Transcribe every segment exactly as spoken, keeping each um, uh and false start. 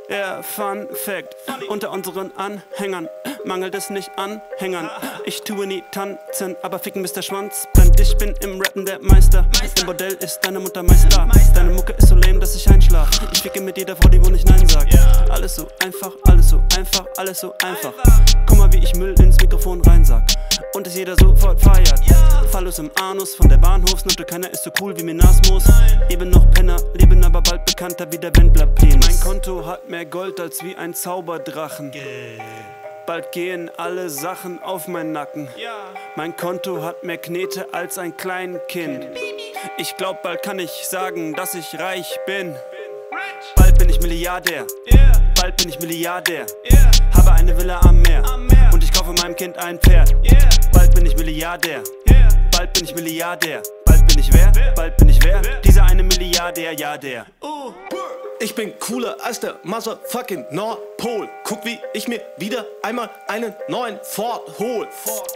Yeah, Fun Fact: Unter unseren Anhängern mangelt es nicht an Hängern. Ich tue nie tanzen, aber ficken bis der Schwanz brennt. Ich bin im Rappen der Meister. Im Bordell ist deine Mutter Meister. Deine Mucke ist so lame, dass ich einschlaf. Ich ficke mit jeder Frau, die wohl nicht Nein sagt. Alles so einfach, alles so einfach, alles so einfach. Guck mal, wie ich Müll ins Mikrofon reinsag und es jeder sofort feiert. Phallus im Anus von der Bahnhofsnote. Keiner ist so cool wie Menasmus. Eben noch Penner, leben aber bald bekannter wie der Wendler-Penis. Mein Konto hat mehr Gold als wie ein Zauberdrachen. Bald gehen alle Sachen auf meinen Nacken. Mein Konto hat mehr Knete als ein Kleinkind. Ich glaub, bald kann ich sagen, dass ich reich bin. Bald bin ich Milliardär. Bald bin ich Milliardär. Habe eine Villa am Meer. Und ich kaufe meinem Kind ein Pferd. Bald bin ich Milliardär. Bald bin ich Milliardär. Bald bin ich wer? Bald bin ich wer? Dieser eine Milliardär, ja der. Ich bin cooler als der motherfucking Nordpol. Guck, wie ich mir wieder einmal einen neuen Ford hol.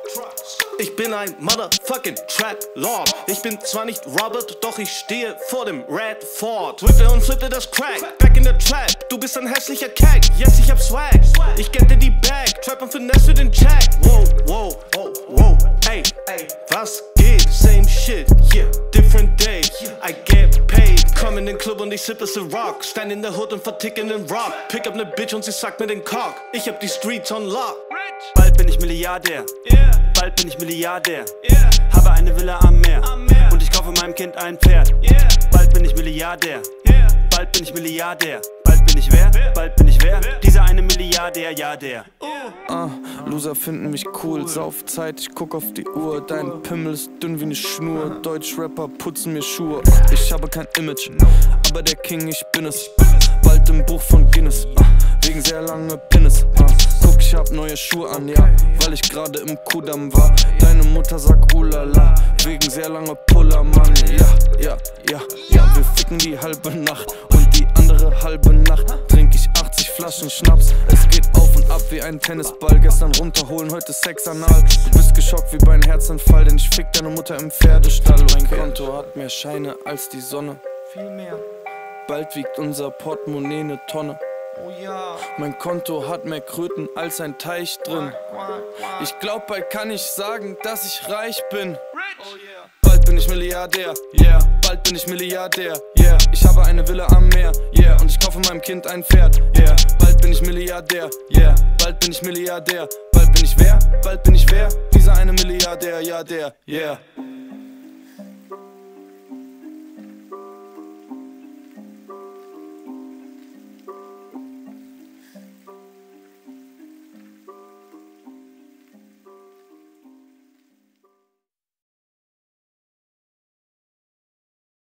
Ich bin ein motherfucking Trap Lord. Ich bin zwar nicht Robert, doch ich stehe vor dem Red Ford. Whippe und flippe das Crack, back in the Trap. Du bist ein hässlicher Kack, yes, ich hab Swag. Ich gette die Bag, Trap und Finesse für den Check. Wow, wow, wow, wow, ey, ey, was geht? Same shit, yeah, different day. I get paid, komm in den Club und ich sippe the Rock. Stand in der Hood und verticken den Rock. Pick up ne Bitch und sie sagt mir den Cock. Ich hab die Streets on lock. Bald bin ich Milliardär. Bald bin ich Milliardär. Habe eine Villa am Meer. Und ich kaufe meinem Kind ein Pferd. Bald bin ich Milliardär. Bald bin ich Milliardär. Bald bin ich wer? Bald bin ich wer? Dieser eine Milliardär, ja der. Ah, Loser finden mich cool, Saufzeit, ich guck auf die Uhr. Dein Pimmel ist dünn wie ne Schnur. Deutschrapper putzen mir Schuhe. Ich habe kein Image, aber der King, ich bin es. Bald im Buch von Guinness, wegen sehr lange Pinnes. Guck, ich hab neue Schuhe an, ja, weil ich gerade im Kudamm war. Deine Mutter sagt ulala, wegen sehr lange Puller, Mann. Ja, ja, ja, ja, wir ficken die halbe Nacht und die andere halbe Nacht trink ich achtzig Flaschen Schnaps. Es geht auf und ab wie ein Tennisball. Gestern runterholen, heute Sexanal. Du bist geschockt wie bei einem Herzinfall, denn ich fick deine Mutter im Pferdestall. Mein Konto hat mehr Scheine als die Sonne. Viel mehr. Bald wiegt unser Portemonnaie ne Tonne. Oh ja. Mein Konto hat mehr Kröten als ein Teich drin. Ich glaub, bald kann ich sagen, dass ich reich bin. Oh yeah. Bald bin ich Milliardär, yeah. Bald bin ich Milliardär, yeah. Ich habe eine Villa am Meer, yeah. Und ich kaufe meinem Kind ein Pferd, yeah. Bald bin ich Milliardär, yeah. Bald bin ich Milliardär. Bald bin ich wer? Bald bin ich wer? Dieser eine Milliardär, ja der, yeah.